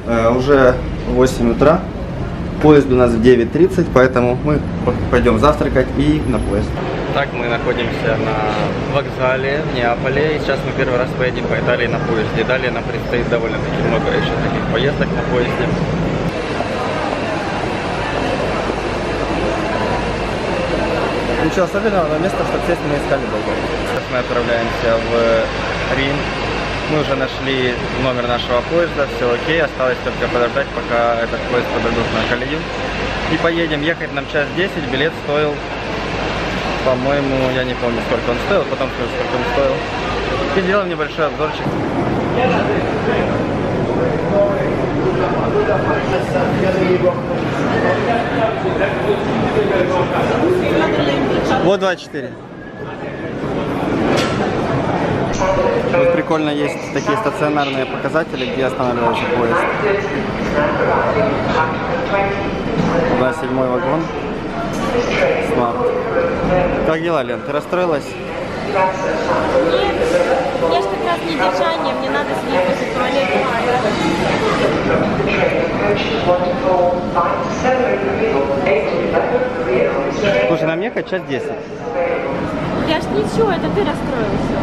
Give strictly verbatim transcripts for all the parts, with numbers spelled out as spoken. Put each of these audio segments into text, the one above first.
Э, уже восемь утра. Поезд у нас в девять тридцать, поэтому мы пойдем завтракать и на поезд. Так, мы находимся на вокзале в Неаполе, и сейчас мы первый раз поедем по Италии на поезде. Далее нам предстоит довольно-таки много еще таких поездок на поезде. Ничего особенного, но место, чтобы сесть, мы искали долго. Сейчас мы отправляемся в Рим. Мы уже нашли номер нашего поезда, все окей, осталось только подождать, пока этот поезд подойдут на колею. И поедем. Ехать нам час десять, билет стоил, по-моему, я не помню, сколько он стоил, потом скажу, сколько он стоил. И делаем небольшой обзорчик. Вот двадцать четыре. Тут прикольно, есть такие стационарные показатели, где останавливается поезд. Да, седьмой вагон. Смарт. Как дела, Лен? Ты расстроилась? Нет, я же как раз не держание, мне надо съесть после туалета. Слушай, нам ехать час десять. Я ж ничего, это ты расстроился.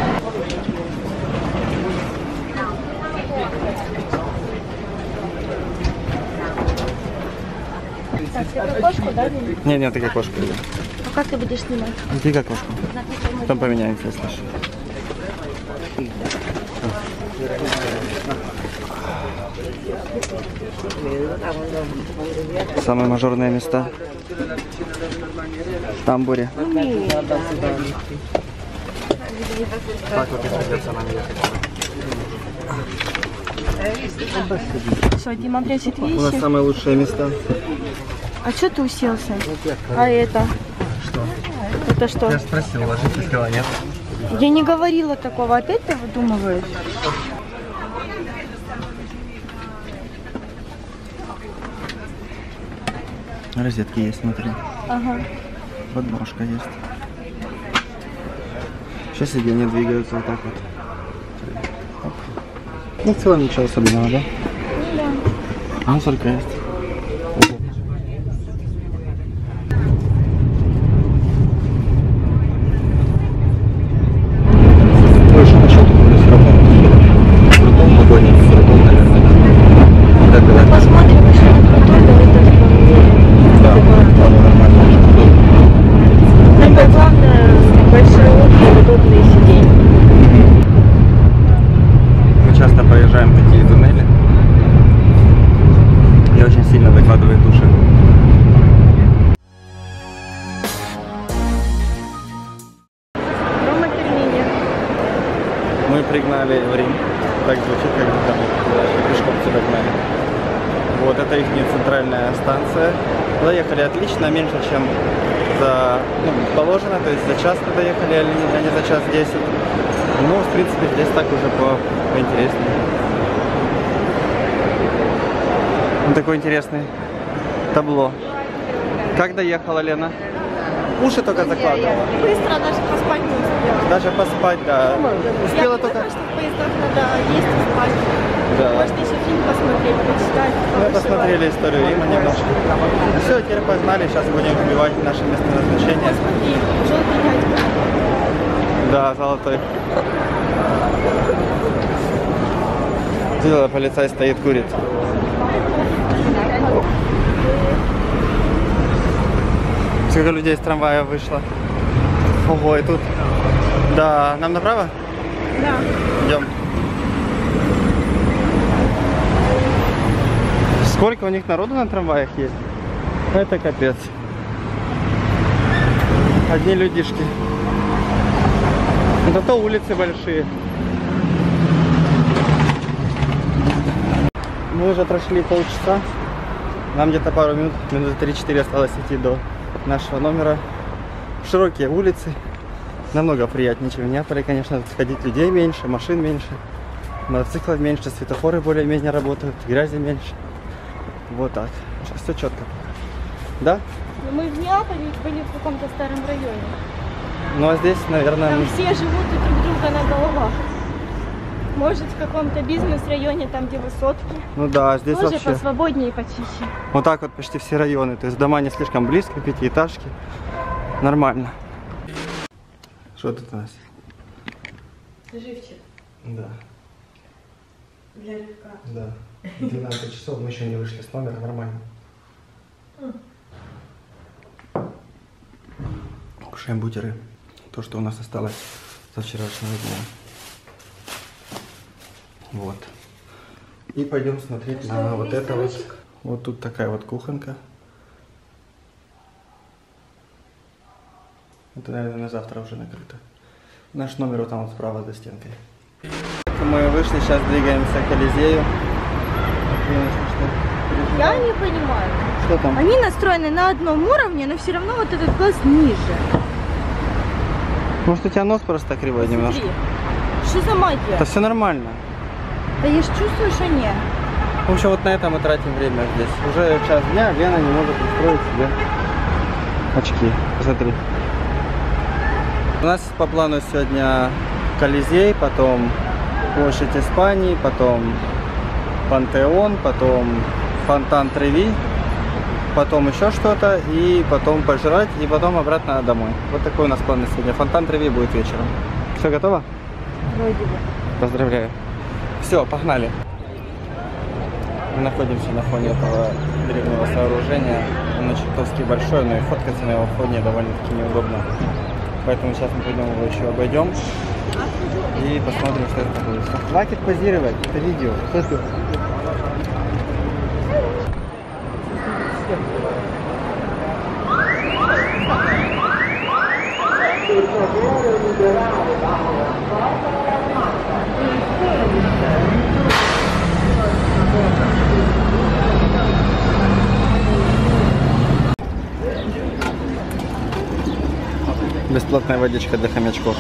Так, ты кошку, да? Нет, нет, такая кошка. А как ты будешь снимать? Ты как кошку. Потом поменяемся, если что. Самые мажорные места. В тамбуре. Так вот и придется нам ехать. Что, Дима прячет вещи? У нас самые лучшие места. А что ты уселся? А это? Что? Это что? Я спросил, ложитесь, сказала нет. Я не говорила такого, опять ты выдумываешь? Розетки есть, смотри. Ага. Подножка есть. Сейчас сиденья двигаются вот так вот. Оп. Ну, в целом ничего особенного, да? Ну да. Мусорка есть. Ой, что насчет здесь работает? В крутом вагоне, в крутом, наверное. Как это? Посмотрим, что на крутой, давай тоже померяем. Да, ладно, нормально. Самое главное, большие окна и удобные сиденья. Мы часто проезжаем такие туннели. И очень сильно закладывает уши. Рома Термини. Мы пригнали в Рим. Так звучит, как будто мы пешком сюда гнали. Вот это их центральная станция. Доехали отлично, меньше, чем за, ну, положено, то есть за час мы доехали, а не за час десять. Ну, в принципе, здесь так уже по поинтереснее. Ну, такой интересный табло. Как доехала, Лена? Уши только закладывала. Быстро даже поспать не успела. Даже поспать, да. Успела Я только... поняла, что в поездах надо есть и спать. Да. Можно еще фильм посмотреть, почитать. Мы посмотрели историю Рима немножко. Все, теперь погнали, сейчас будем убивать наше местоназначение. Посмотри, желтый дядька. Да, золотой. Видела, полицай стоит, курит. Сколько людей из трамвая вышло. Ого, и тут... Да, нам направо? Да. Идем. Сколько у них народу на трамваях есть? Это капец. Одни людишки. Зато улицы большие. Мы уже прошли полчаса. Нам где-то пару минут, минуты три-четыре осталось идти до нашего номера. Широкие улицы. Намного приятнее, чем в Неаполе, конечно. Тут ходить людей меньше, машин меньше, мотоциклов меньше, светофоры более-менее работают, грязи меньше. Вот так. Сейчас все четко. Да? Мы в Неаполе были в каком-то старом районе. Ну а здесь, наверное... Там все живут и друг друга на головах. Может, в каком-то бизнес-районе, там, где высотки. Ну да, здесь Тоже вообще посвободнее и почище. вот так вот почти все районы. То есть дома не слишком близко, пятиэтажки. Нормально. Что тут у нас? Живчик Да. для рыбка. Да. двенадцать часов, мы еще не вышли с номера, нормально. Кушаем бутеры. То, что у нас осталось со вчерашнего дня. Вот. И пойдем смотреть Что, на вот это вот. ресторочек? Вот тут такая вот кухонка. Это, наверное, на завтра уже накрыто. Наш номер вот там вот справа за стенкой. Мы вышли, сейчас двигаемся к Колизею. Я не понимаю. Что там? Они настроены на одном уровне, но все равно вот этот глаз ниже. Может, у тебя нос просто кривой немножко? Смотри, что за магия? Это все нормально. Да я ж чувствую, что нет. В общем, вот на этом мы тратим время здесь. Уже час дня, Лена не может устроить себе очки. Посмотри. У нас по плану сегодня Колизей, потом Площадь Испании, потом Пантеон, потом Фонтан Треви, потом еще что-то, и потом пожрать, и потом обратно домой. Вот такой у нас план на сегодня. Фонтан Треви будет вечером. Все готово? Вроде бы. Поздравляю. Все, погнали. Мы находимся на фоне этого древнего сооружения. Оно чертовски большое, но и фоткаться на его фоне довольно-таки неудобно. Поэтому сейчас мы пойдем его еще обойдем и посмотрим, что это такое. Хватит позировать, это видео. Что ты? Бесплатная водичка для хомячков.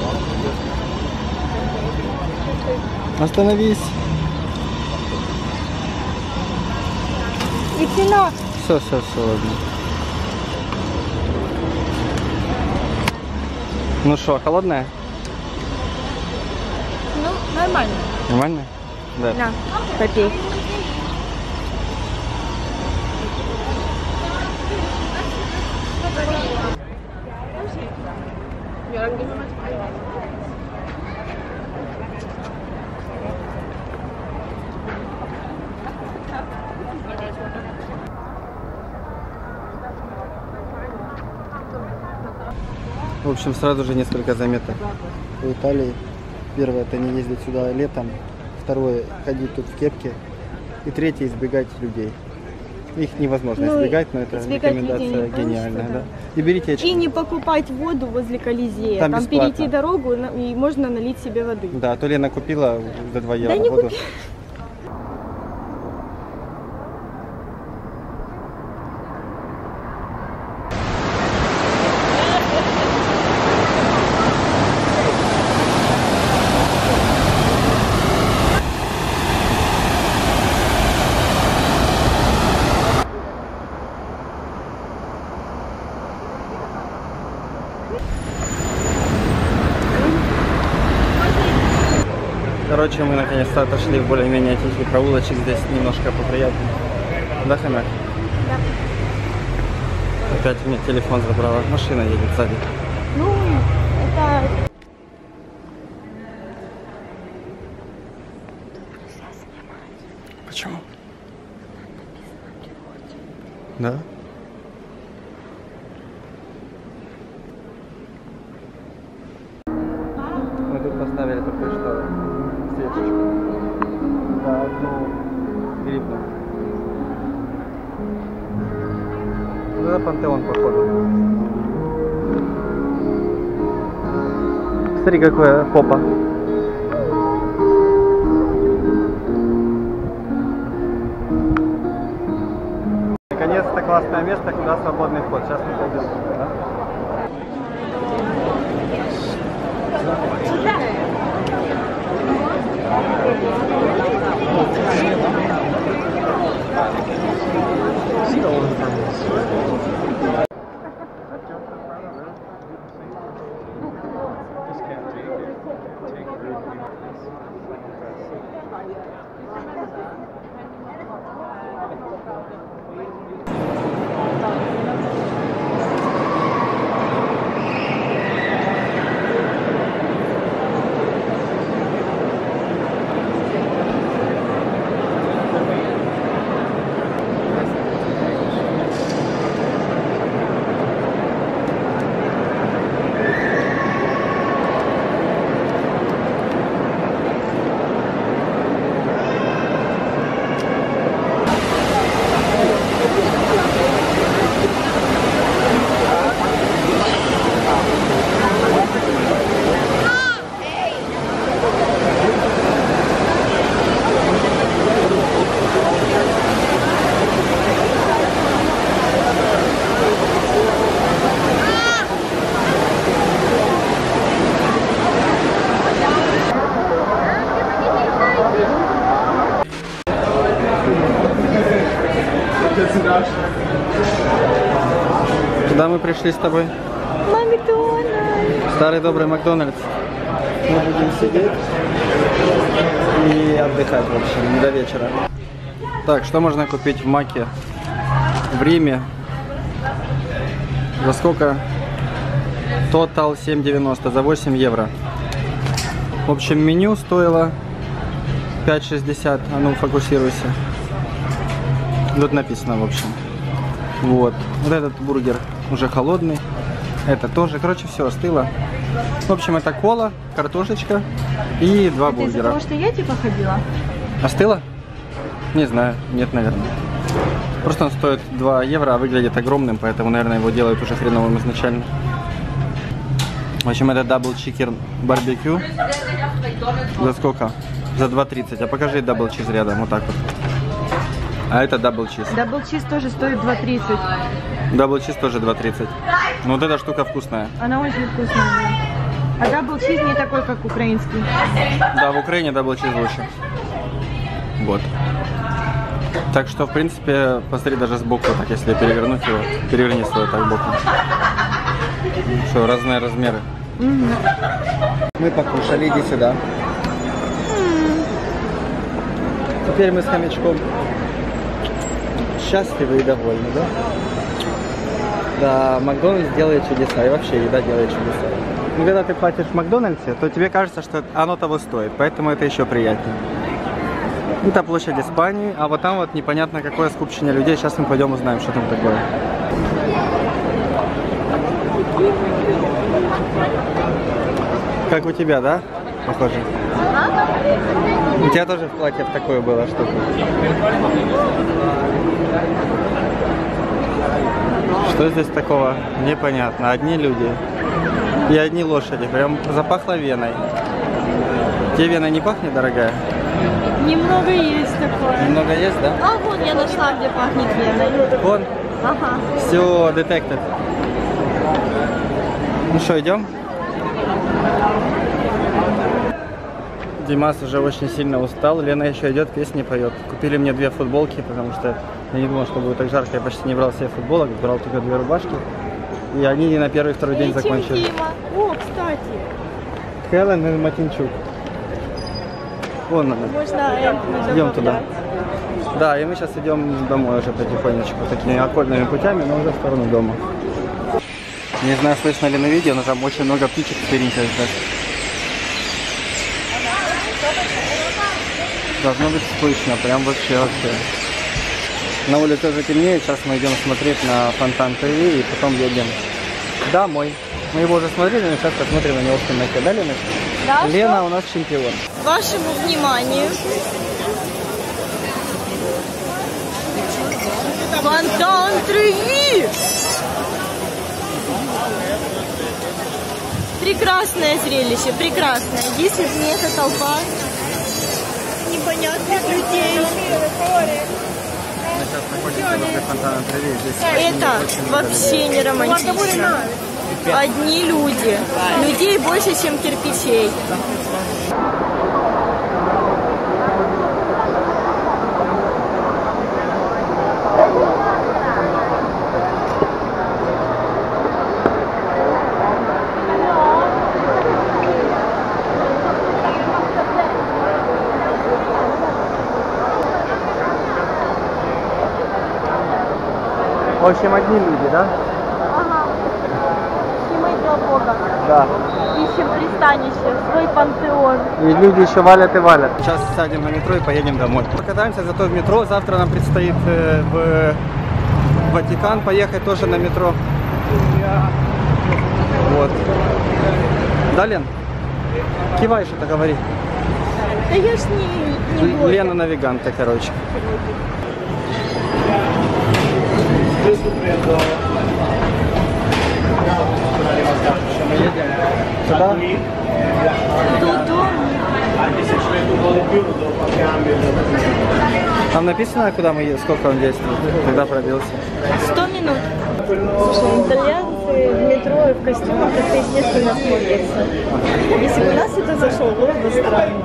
Остановись. И кино. Все, все, все, ладно. Ну что, холодная? Ну, нормально. Нормально? Да. На, попей. В общем, сразу же несколько заметок в Италии. Первое, это не ездить сюда летом. Второе, ходить тут в кепке. И третье, избегать людей. Их невозможно Ну, избегать, но это избегать рекомендация людей не гениальная. получится, Да. да. И берите очки. И не покупать воду возле Колизея. Там Там, бесплатно. перейти дорогу на- и можно налить себе воды. Да, а то Лена купила за два евро Да не воду. купи. Короче, мы наконец-то отошли в более-менее тихий проулочек. Здесь немножко поприятнее. Да, хомяк? Да. Опять мне телефон забрала. Машина едет сзади. Ну, это... Почему? Да? Мы тут поставили только что сеточку. Да, одну грибну. Ну, это Пантеон, походу. Смотри, какое попа. Наконец-то классное место, куда свободный вход. Сейчас мы пойдем. Да? Куда мы пришли с тобой? Макдональдс. Старый добрый Макдональдс. Мы будем сидеть и отдыхать, в общем, до вечера. Так, что можно купить в Маке в Риме? За сколько? Total семь девяносто, за восемь евро. В общем, меню стоило пять шестьдесят. А ну, фокусируйся. Тут написано, в общем. Вот. Вот этот бургер уже холодный. Это тоже. Короче, все остыло. В общем, это кола, картошечка и два Это бургера. из-за того, что я типа ходила? Остыло? Не знаю. Нет, наверное. Просто он стоит два евро, а выглядит огромным, поэтому, наверное, его делают уже хреновым изначально. В общем, это дабл чикен барбекю. За сколько? За два тридцать. А покажи дабл чиз рядом, вот так вот. А это дабл чиз. Дабл чиз тоже стоит два тридцать. Дабл чиз тоже два тридцать. Но вот эта штука вкусная. Она очень вкусная. А дабл чиз не такой, как украинский. Да, в Украине дабл чиз лучше. Вот. Так что, в принципе, посмотри даже сбоку, так если перевернуть его. Переверни свой так боком. Что, разные размеры. Угу. Мы покушали, иди сюда. Теперь мы с хомячком счастливы и довольны, да? Да, Макдональдс делает чудеса, и вообще еда делает чудеса. Но когда ты платишь в Макдональдсе, то тебе кажется, что оно того стоит, поэтому это еще приятнее. Это площадь Испании, а вот там вот непонятно какое скупчение людей. Сейчас мы пойдем узнаем, что там такое. Как у тебя, да? Похоже. У тебя тоже в платье в такое было штука. Что здесь такого? Непонятно. Одни люди и одни лошади. Прям запахло веной. Тебе вена не пахнет, дорогая? Немного есть такое. Немного есть, да? А вон я нашла, где пахнет веной. Вон. Ага. Все, детектив. Ну что, идем? Димас уже очень сильно устал. Лена еще идет, песни поет. Купили мне две футболки, потому что я не думал, что будет так жарко. Я почти не брал себе футболок, брал только две рубашки. И они на первый и второй день закончились. Дима. О, кстати. Хелен и Матинчук. Вон она. Можно это Идем туда. Да, и мы сейчас идем домой уже потихонечку, такими окольными путями, но уже в сторону дома. Не знаю, слышно ли на видео, но там очень много птичек переносят. Должно быть слышно, прям вообще вообще. На улице уже темнеет, сейчас мы идем смотреть на фонтан Треви и потом едем домой. Мы его уже смотрели, но сейчас посмотрим на него в темноте. Да, Лена? Да, Лена что? у нас чемпион. Вашему вниманию. Фонтан Треви! Прекрасное зрелище, прекрасное. Если бы не эта толпа непонятных людей. Мы сейчас находимся возле фонтана Треви. Здесь Это вообще не романтично. Одни люди. Людей больше, чем кирпичей. В общем, одни люди, да? Ага. И мы для Бога. Да. Ищем пристанище, свой пантеон. И люди еще валят и валят. Сейчас сядем на метро и поедем домой. Покатаемся зато в метро. Завтра нам предстоит э, в Ватикан поехать тоже на метро. Вот. Да, Лен? Кивай, что-то говори. Да я ж не, не блогер. Лена навиганта, короче. Мы едем сюда? Додому. Там написано, куда мы едем, сколько он действует, когда пробился? Сто минут. Слушай, итальянцы в метро и в костюмах как-то естественно смотрятся. Если бы у нас это зашел, было бы странно.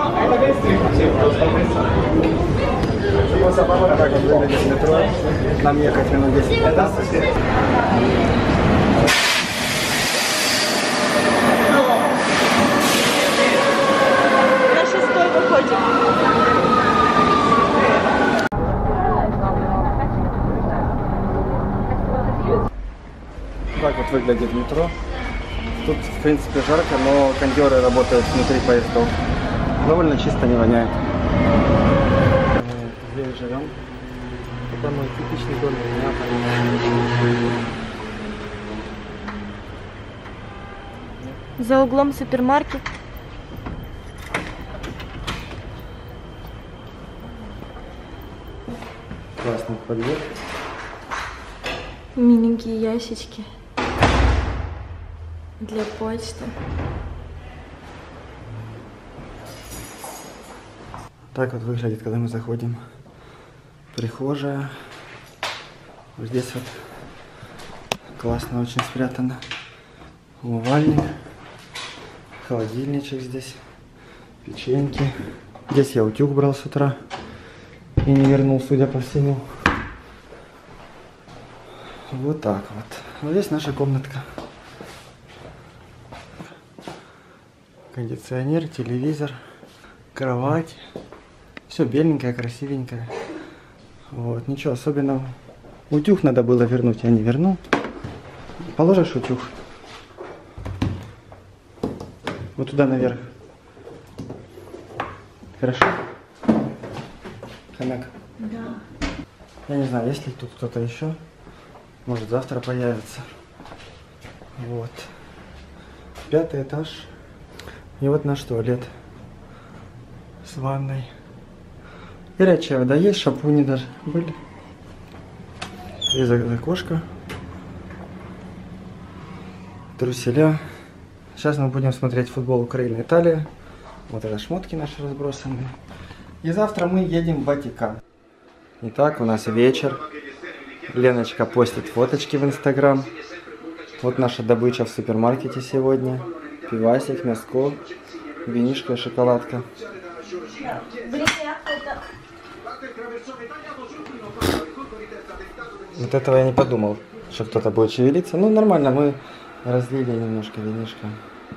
Так вот выглядит метро. Нам ехать минут десять-пятнадцать. На шестой выходим. Так вот выглядит метро. Тут, в принципе, жарко, но кондеры работают внутри поездов. Довольно чисто, не воняет. Мы здесь живем. Это мой типичный дом Неаполя. За углом супермаркет. Классный подъезд. Миленькие ящички для почты. Так вот выглядит, когда мы заходим. Прихожая. Вот здесь вот классно очень спрятано. Умывальник. Холодильничек здесь. Печеньки. Здесь я утюг брал с утра. И не вернул, судя по всему. Вот так вот. Вот здесь наша комнатка. Кондиционер, телевизор, кровать. Все беленькое, красивенькое. Вот, ничего особенного. Утюг надо было вернуть, я не вернул. Положишь утюг? Вот туда наверх. Хорошо? Хомяк? Да. Я не знаю, есть ли тут кто-то еще. Может, завтра появится. Вот. Пятый этаж. И вот наш туалет. С ванной. Горячая вода есть, шампуни даже были. Из окошка. Труселя. Сейчас мы будем смотреть футбол Украина-Италия. Вот это шмотки наши разбросанные. И завтра мы едем в Ватикан. Итак, у нас вечер. Леночка постит фоточки в Инстаграм. Вот наша добыча в супермаркете сегодня. Пивасик, мяско, винишко и шоколадка. Вот этого я не подумал, что кто-то будет шевелиться. Ну, нормально, мы разлили немножко винишка.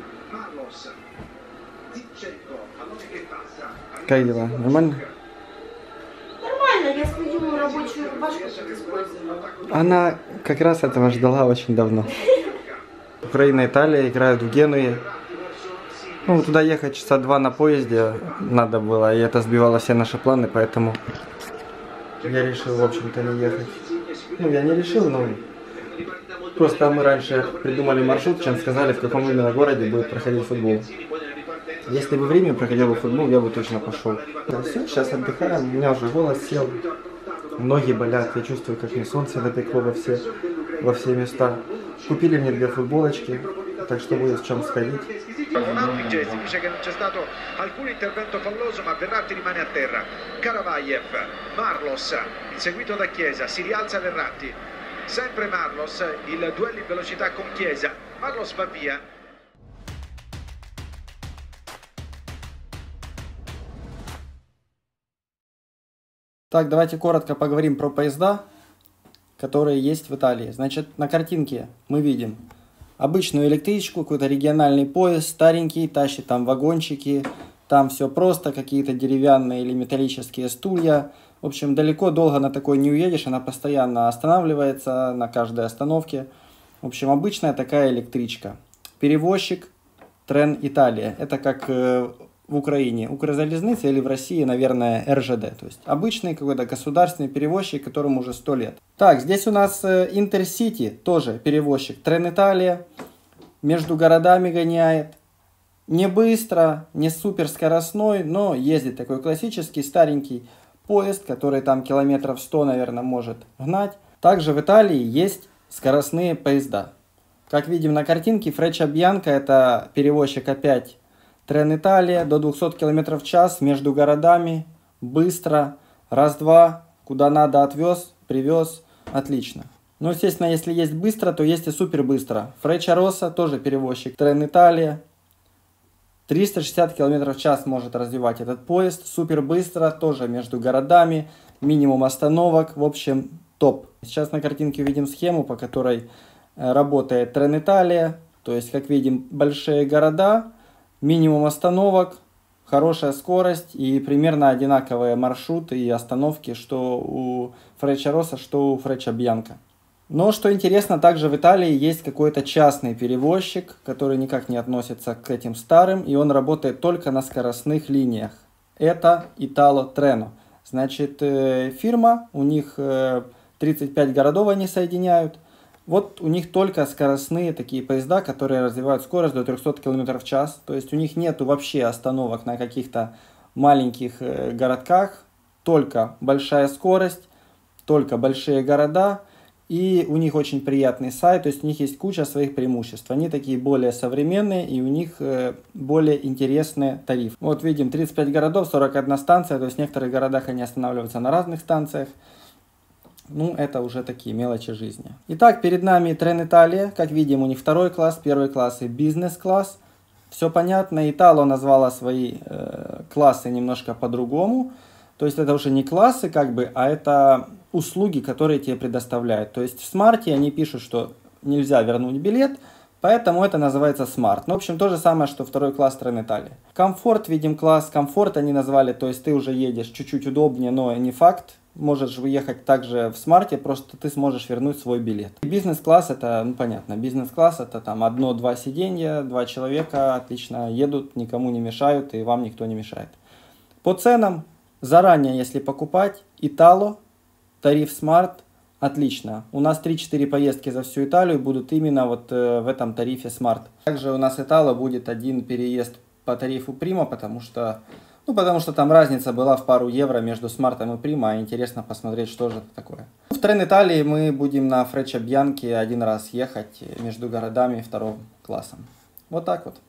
Как дела? Нормально? Нормально, я свою рабочую рубашку использую. Она как раз этого ждала очень давно. Украина и Италия играют в Генуе. Ну, туда ехать часа два на поезде надо было, и это сбивало все наши планы, поэтому я решил, в общем-то, не ехать. Ну, я не решил, но просто мы раньше придумали маршрут, чем сказали, в каком именно городе будет проходить футбол. Если бы в Риме проходил бы футбол, я бы точно пошел. Да, все, сейчас отдыхаем, у меня уже голос сел, ноги болят, я чувствую, как мне солнце напекло во все, во все места. Купили мне две футболочки, так что будет в чем сходить. Dice che non c'è stato alcun intervento falloso, ma Verratti rimane a terra. Karavayev, Marlos, inseguito da Chiesa, si rialza Verratti. Sempre Marlos, il duello in velocità con Chiesa. Marlos va via. Так, давайте коротко поговорим про поезда, которые есть в Италии. Значит, на картинке мы видим обычную электричку, какой-то региональный поезд, старенький, тащит там вагончики, там все просто, какие-то деревянные или металлические стулья, В общем, далеко долго на такой не уедешь, она постоянно останавливается на каждой остановке. В общем, обычная такая электричка. Перевозчик Трен-Италия. Это как э, в Украине Укрзалезница или в России, наверное, эр жэ дэ. То есть обычный какой-то государственный перевозчик, которому уже сто лет. Так, здесь у нас э, Интерсити, тоже перевозчик Трен-Италия. Между городами гоняет. Не быстро, не супер скоростной, но ездит такой классический старенький поезд, который там километров сто, наверное, может гнать. Также в Италии есть скоростные поезда. Как видим на картинке, Фреча-Бьянка — это перевозчик опять Трен-Италия, до двухсот километров в час, между городами, быстро, раз-два, куда надо отвез, привез, отлично. Ну, естественно, если есть быстро, то есть и супер быстро. Фреча-Росса тоже перевозчик Трен-Италия. триста шестьдесят километров в час может развивать этот поезд, супер быстро, тоже между городами, минимум остановок, в общем, топ. Сейчас на картинке увидим схему, по которой работает Трен-Италия, то есть, как видим, большие города, минимум остановок, хорошая скорость и примерно одинаковые маршруты и остановки, что у Фреча-Росса, что у Фреча-Бьянка. Но, что интересно, также в Италии есть какой-то частный перевозчик, который никак не относится к этим старым, и он работает только на скоростных линиях. Это Italo Treno. Значит, фирма, у них тридцать пять городов они соединяют. Вот у них только скоростные такие поезда, которые развивают скорость до трёхсот километров в час. То есть у них нету вообще остановок на каких-то маленьких городках, только большая скорость, только большие города. И у них очень приятный сайт, то есть у них есть куча своих преимуществ. Они такие более современные и у них э, более интересные тарифы. Вот видим, тридцать пять городов, сорок одна станция, то есть в некоторых городах они останавливаются на разных станциях. Ну, это уже такие мелочи жизни. Итак, перед нами Трен-Италия. Как видим, у них второй класс, первый класс и бизнес-класс. Все понятно. Итало назвала свои э, классы немножко по-другому. То есть это уже не классы, как бы, а это услуги, которые тебе предоставляют. То есть в смарте они пишут, что нельзя вернуть билет, поэтому это называется смарт. Ну, в общем, то же самое, что второй класс Трен-Италия. Комфорт, видим, класс комфорт они назвали, то есть ты уже едешь чуть-чуть удобнее, но не факт. Можешь выехать также в смарте, просто ты сможешь вернуть свой билет. Бизнес-класс это, ну понятно, бизнес-класс это там одно-два сиденья, два человека отлично едут, никому не мешают и вам никто не мешает. По ценам, заранее если покупать, Итало, тариф Smart, отлично. У нас три-четыре поездки за всю Италию будут именно вот э, в этом тарифе Smart. Также у нас Итало будет один переезд по тарифу Prima, потому что, ну, потому что там разница была в пару евро между Smart и Prima, а интересно посмотреть, что же это такое. В Трен-Италии мы будем на Фреча-Бьянке один раз ехать между городами вторым классом. Вот так вот.